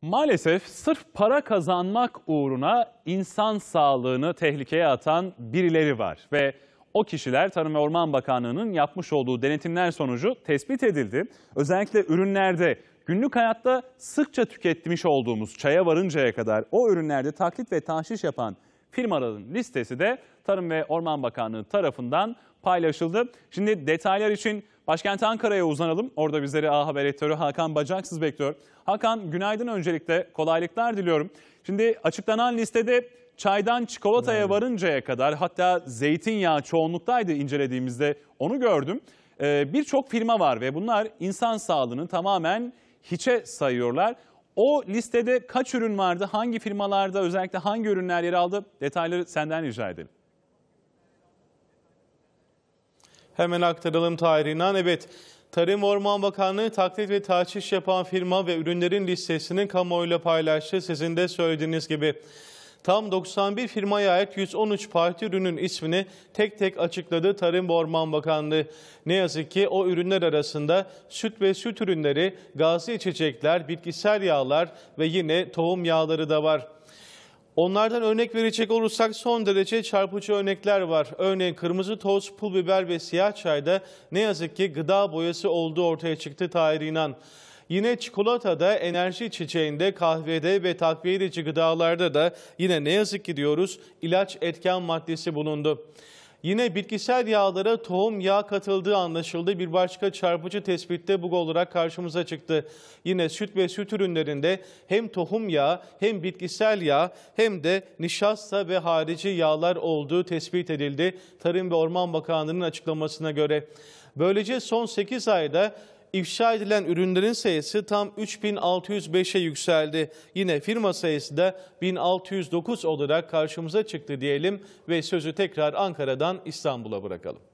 Maalesef sırf para kazanmak uğruna insan sağlığını tehlikeye atan birileri var ve o kişiler Tarım ve Orman Bakanlığı'nın yapmış olduğu denetimler sonucu tespit edildi. Özellikle ürünlerde günlük hayatta sıkça tüketmiş olduğumuz çaya varıncaya kadar o ürünlerde taklit ve tahşiş yapan firmaların listesi de Tarım ve Orman Bakanlığı tarafından paylaşıldı. Şimdi detaylar için başkent Ankara'ya uzanalım. Orada bizleri A Haber editörü Hakan Bacaksız bekliyor. Hakan, günaydın, öncelikle kolaylıklar diliyorum. Şimdi açıklanan listede çaydan çikolataya varıncaya kadar, hatta zeytinyağı çoğunluktaydı incelediğimizde, onu gördüm. Birçok firma var ve bunlar insan sağlığını tamamen hiçe sayıyorlar. O listede kaç ürün vardı? Hangi firmalarda, özellikle hangi ürünler yer aldı? Detayları senden rica edelim. Hemen aktaralım Tahir İnan. Evet, Tarım ve Orman Bakanlığı taklit ve tahşiş yapan firma ve ürünlerin listesini kamuoyuyla paylaştı. Sizin de söylediğiniz gibi tam 91 firmaya ait 113 parti ürünün ismini tek tek açıkladı Tarım ve Orman Bakanlığı. Ne yazık ki o ürünler arasında süt ve süt ürünleri, gazlı içecekler, bitkisel yağlar ve yine tohum yağları da var. Onlardan örnek verecek olursak son derece çarpıcı örnekler var. Örneğin kırmızı toz, pul biber ve siyah çayda ne yazık ki gıda boyası olduğu ortaya çıktı Tahir İnan. Yine çikolatada, enerji içeceğinde, kahvede ve takviye edici gıdalarda da yine ne yazık ki diyoruz ilaç etken maddesi bulundu. Yine bitkisel yağlara tohum yağı katıldığı anlaşıldı. Bir başka çarpıcı tespitte bu olarak karşımıza çıktı. Yine süt ve süt ürünlerinde hem tohum yağı hem bitkisel yağ hem de nişasta ve harici yağlar olduğu tespit edildi Tarım ve Orman Bakanlığı'nın açıklamasına göre. Böylece son 8 ayda İfşa edilen ürünlerin sayısı tam 3605'e yükseldi. Yine firma sayısı da 1609 olarak karşımıza çıktı diyelim ve sözü tekrar Ankara'dan İstanbul'a bırakalım.